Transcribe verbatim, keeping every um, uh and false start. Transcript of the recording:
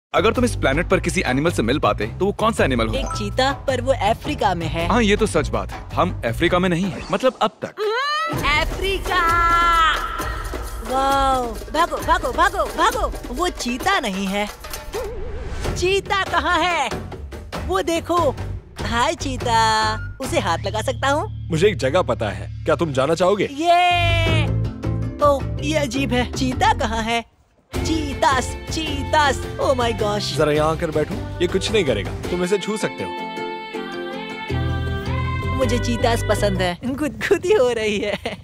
अगर तुम इस प्लेनेट पर किसी एनिमल से मिल पाते तो वो कौन सा एनिमल होता? एक चीता, पर वो अफ्रीका में है। हाँ, ये तो सच बात है। हम अफ्रीका में नहीं है, मतलब अब तक। अफ्रीका! वाओ! भागो भागो भागो भागो! वो चीता नहीं है। चीता कहाँ है? वो देखो। हाय चीता, उसे हाथ लगा सकता हूँ? मुझे एक जगह पता है, क्या तुम जाना चाहोगे? ये ओह, ये अजीब है। चीता कहाँ है? Cheetahs, cheetahs, oh my gosh. जरा यहाँ आकर बैठो, ये कुछ नहीं करेगा, तुम इसे छू सकते हो। मुझे चीतास पसंद है, गुदगुदी हो रही है।